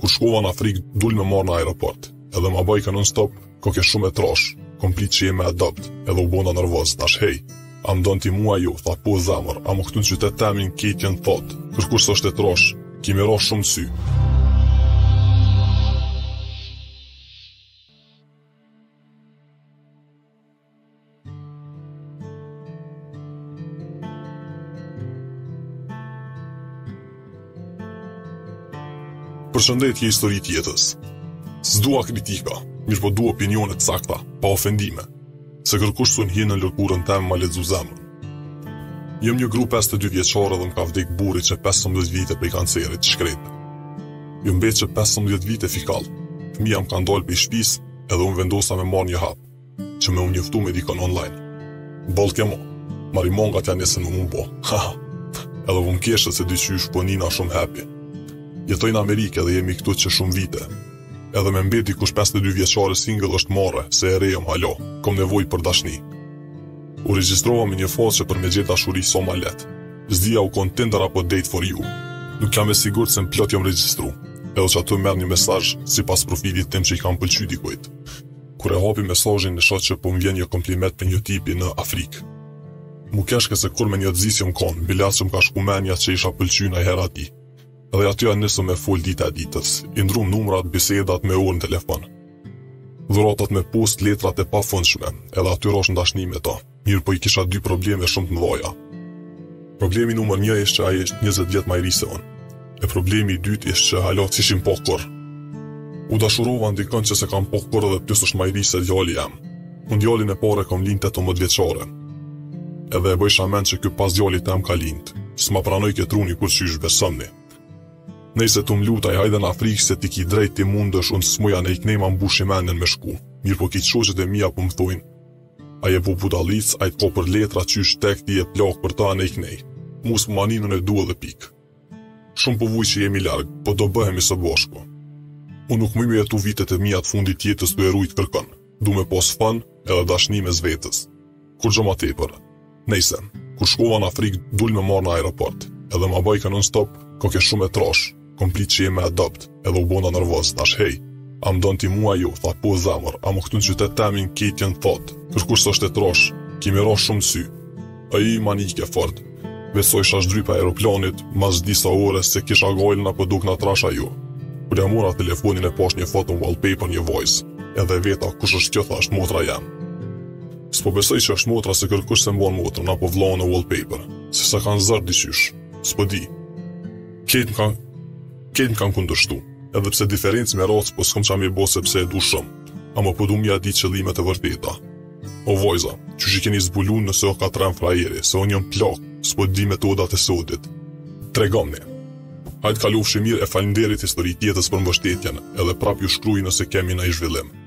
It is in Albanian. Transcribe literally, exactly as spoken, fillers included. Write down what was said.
Kur shkova në Afrikë, dul me marrë në aeroport, edhe ma bajka non-stop, koke shumë e trash, komplit që jeme adopt, edhe u bona nervoz, tash hej, a më donë ti mua jo, tha po zemër, a më këtu në qytet temin ketë janë thot, kërkush së është e trash, kemi ra shumë sy. Përshëndetje histori tjetës. S'dua kritika, mirë po dua opinionet sakta, pa ofendime, se kërkush sun hinë në lërkurën tem ma ledzu zemrën. Jem një gru pesëdhjetë e dy vjeqare dhe më ka vdek buri që pesëmbëdhjetë vite prej kancerit shkrepe. Ju mbet që pesëmbëdhjetë vite fikall, fëmija më ka ndalë për shpis edhe unë vendosa me marrë një hap, që me unë njëftu me dikon online. Bol kemo, marimongat janë nesën më mumbo, haha, edhe vëm keshët se dyqysh po nina shumë happy. Jetoj në Amerikë dhe jemi këtu që shumë vite. Edhe me mbeti kush pesëdhjetë e dy vjeqare single është marre, se e rejëm halo, kom nevoj për dashni. U regjistrova me një fazë që për me gjithë dashuri so ma let. Zdia u kon Tinder apo Date for You. Nuk jam e sigurt se në plot jam regjistru, edhe që ato merr një mesazh si pas profilit tim që i kam pëlqy dikujt. Kur e hapi mesazhin në shoh që po më vjen një kompliment për një tipi në Afrikë. Mu keshke se kur me një dzisjëm kon, bilas që më ka shku menja që isha pëlqy në herë ati. Edhe aty janë nisëm me full dita ditës, i ndrum numrat, bisedat me orë në telefon. Dhuratat me post, letrat e pafundshme, edhe aty rosh në dashni me ta, mirë po i kisha dy probleme shumë të mëdha. Problemi numër një ishte që ai ishte njëzet vjet më i ri se unë, e problemi i dytë ishte që hala s'ishim po kurr. U dashurova ndikon që se kam po kurr edhe plus është më i ri se djali jam. Unë djalin e parë kom lind tetëmbëdhjetë vjeçare. Edhe e bëjsha mend që ky pas djalit tem ka lind, s'ma pranoj këtë truni kur qysh besomni. Nëse të më lutaj hajde në Afrikë se ti ki drejt ti mundësh unë s'muja ne i knejma mbushi mendin me shku. Mirë po ki qoqet e mija po më thujnë. A je po budalic, a i të ko për letra qysh tek ti e plak për ta ne i knej. Mus më maninën e dua dhe pik. Shumë po vuj që jemi largë, po do bëhemi së bashku. Unë nuk më me jetu vitet e mija të fundit jetës du e rujt kërkën. Du me pos fan edhe dashni me zvetës. Kur gjë ma tepër. Nejse, kur shkova në Afrikë dul me marrë në aeroport, edhe ma bajka non-stop, koke shumë e trash, komplit që jeme adopt, edhe u bona nervoz, tash hej, a më donë ti mua jo, tha po zemër, a më këtu në qytet temin ketë janë thot, kërkush së është e trash, kemi ra shumë sy. A i manike fort, besoj shash drypa aeroplanit, mas disa ore se kisha gajlën apo duk në trasha jo. Kur ja mora telefonin e pash një foto në wallpaper një voice, edhe veta kush është kjo tha është motra jam. S'po besoj që është motra se kërkush se mbon motrën apo vllahun në wallpaper, se sa kanë zërë diqysh, s'po di. Ketë më kanë Ketë më kanë kundërshtu, edhe pse diferencë me racë po s'kom qa mi bo sepse e du shumë, ama po du mja di qëllimet e vërteta. O vojza, që që keni zbulun nëse o ka tren frajeri, se o njëm plak, s'po di metodat e sodit. Tregomni. Hajtë kalofshi mirë e falinderit histori tjetës për mbështetjen, edhe prap ju shkruj nëse kemi në i zhvillim.